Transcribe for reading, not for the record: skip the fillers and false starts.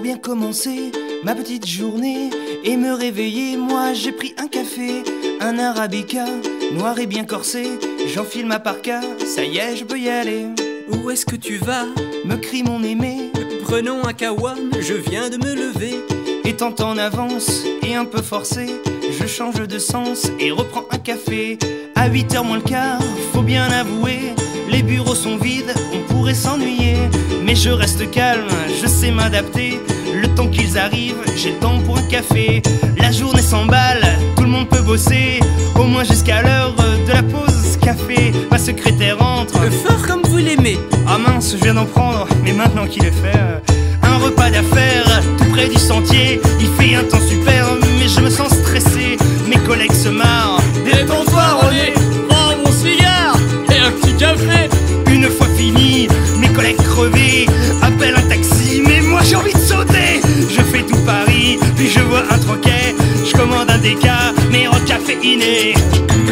bien commencer ma petite journée et me réveiller, moi j'ai pris un café, un arabica, noir et bien corsé. J'enfile ma parka, ça y est, je peux y aller. Où est-ce que tu vas? Me crie mon aimé. Prenons un kawa, je viens de me lever. Étant en avance et un peu forcé, je change de sens et reprends un café. À 8h moins le quart, faut bien avouer, les bureaux sont vides, on pourrait s'ennuyer. Mais je reste calme, je sais m'adapter. Le temps qu'ils arrivent, j'ai le temps pour un café. La journée s'emballe, tout le monde peut bosser, au moins jusqu'à l'heure de la pause café. Ma secrétaire entre, fort comme vous l'aimez. Ah mince, je viens d'en prendre, mais maintenant qu'il est fait, un repas d'affaires, tout près du sentier. Il fait un temps super, mais je me sens stressé. Mes collègues se marrent. Détends-toi René, prends mon cigare et un petit café. Une fois fini, mes collègues crevés appellent un taxi, mais moi j'ai envie de sauter. Je fais tout Paris, puis je vois un troquet. Je commande un déca, mais recaféiné.